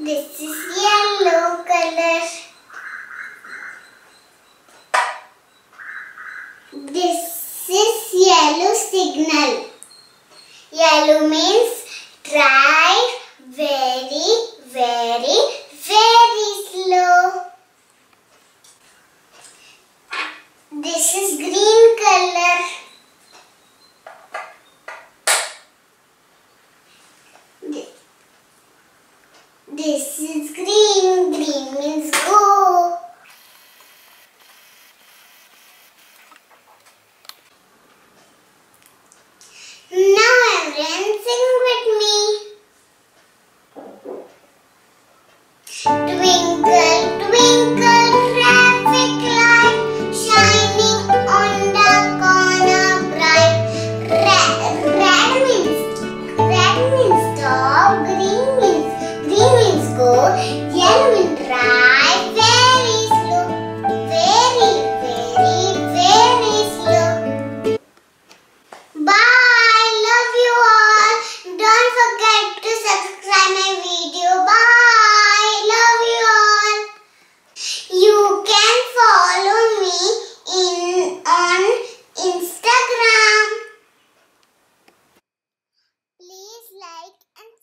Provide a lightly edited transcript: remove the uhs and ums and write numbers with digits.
This is yellow color. This is yellow signal. Yellow means drive very, very, very slow. This is green color. This is green. Green means go. Now everyone sing with me. Twinkle, twinkle, traffic light, shining on the corner bright. Red means stop. Green means go. Yellow means drive very slow. Very, very, very slow. Bye. Love you all. Don't forget to subscribe my video. Bye. Love you all. You can follow me on Instagram. Please like and